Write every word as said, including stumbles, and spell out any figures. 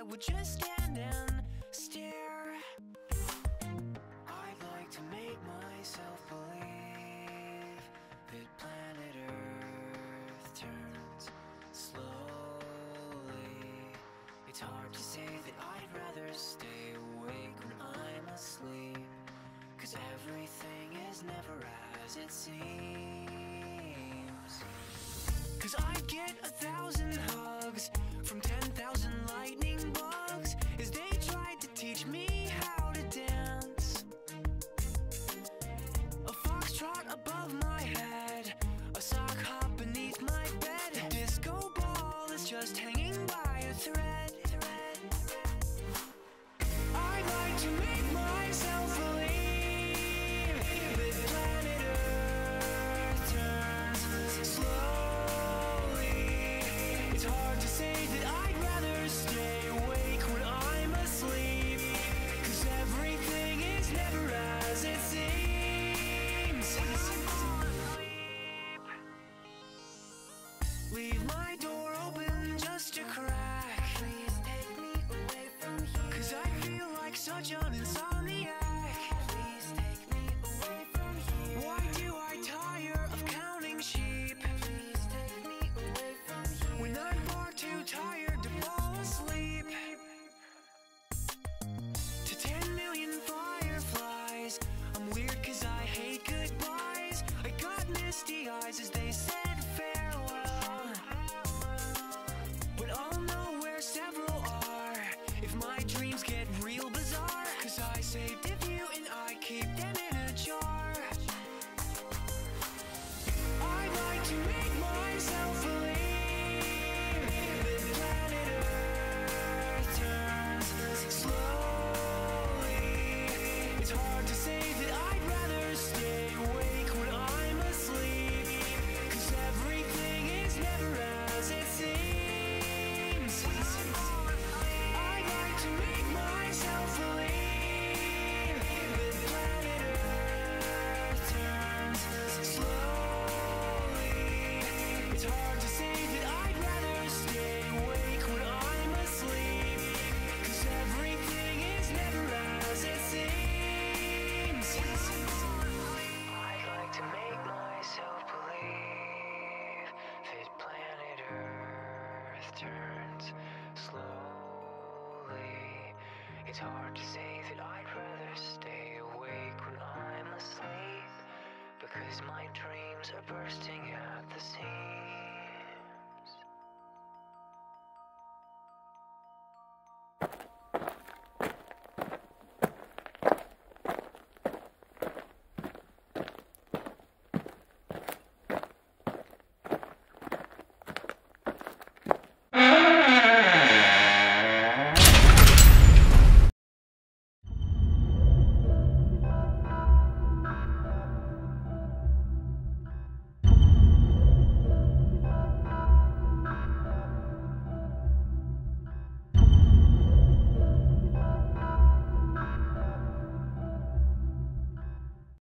would just stand and stare. I'd like to make myself believe that planet Earth turns slowly. It's hard to say that I'd rather stay awake when I'm asleep, 'cause everything is never as it seems. 'Cause I'd get a thousand hugs from ten thousand lightning bugs as they tried to teach me how to dance. A foxtrot above my head, a sock hop beneath my bed, a disco ball is just hanging by a thread. I'd like to make myself believe that planet Earth turns slowly. It's hard to say that I'd rather stay awake when I'm asleep, 'cause everything is never as it seems. Leave my door open just a crack. Please take me away from here, 'cause I feel like such an insomniac. Please take me away from here. Why do I tire of counting sheep? Please take me away from here, when I'm far too tired to fall asleep. To ten million fireflies, I'm weird 'cause I hate goodbyes. I got misty eyes as they said farewell, but I'll know where several are if my dreams get real bizarre, 'cause I saved a few and I keep them in a jar. I'd like to make myself believe that planet Earth turns slowly. It's hard to say that I'd rather stay awake when I'm asleep, 'cause everything is never as it seems. I'd like to make myself believe that planet Earth turns slowly. It's hard to say that I'd rather stay awake when I'm asleep, 'cause everything is never as it seems. I'd like to make myself believe that planet Earth turns slowly. It's hard to say that I'd rather stay awake when I'm asleep, because my dreams are bursting at the seams.